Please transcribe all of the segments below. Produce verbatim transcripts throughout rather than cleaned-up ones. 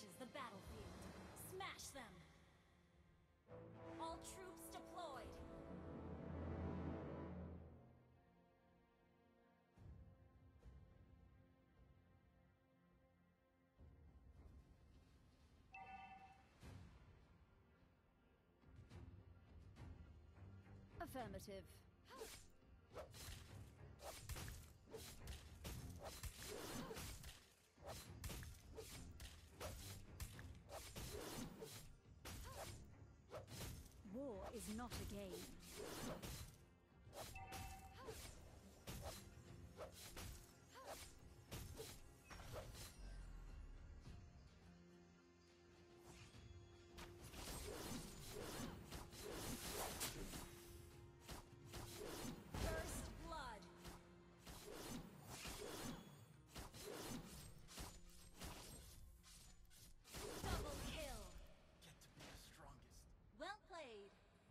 approaches the battlefield. Smash them! All troops deployed! Affirmative. War is not a game. First blood! Double kill! Get to be the strongest. Well played!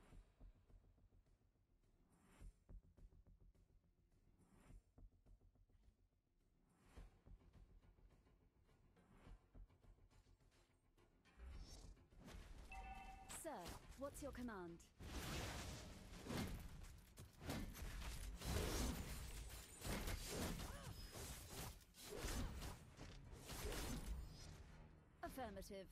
Sir, what's your command? Affirmative.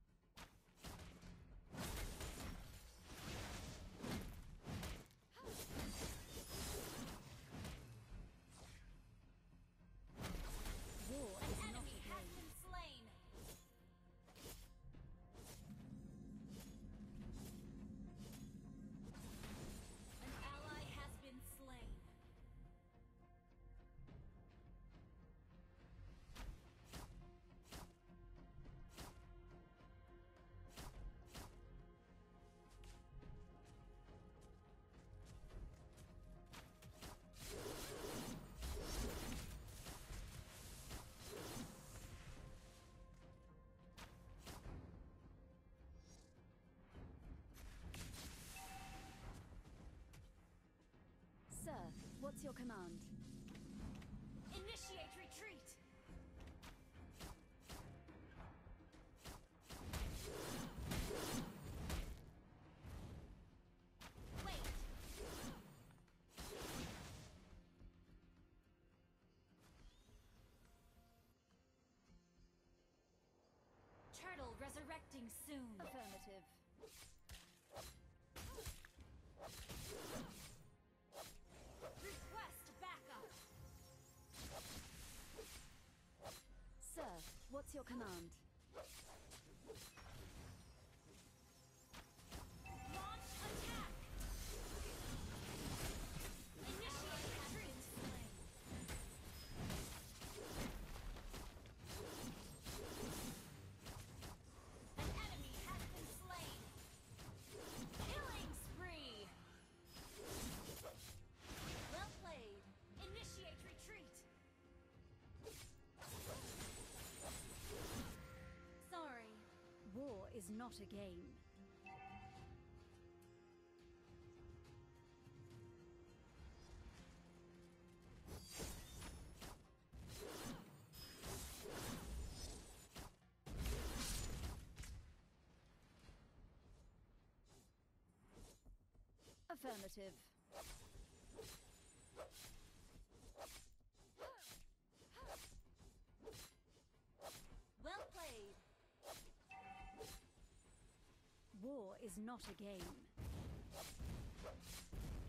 War An is not enemy a has game. been slain! An ally has been slain. Sir, what's your command? Initiate retreat! Wait! Turtle resurrecting soon! Affirmative. Request backup! Sir, what's your command? Launch attack! Initiate retreat! An enemy has been slain! Killing spree! Well played! Initiate retreat! Sorry. War is not a game. Affirmative. Well played! War is not a game.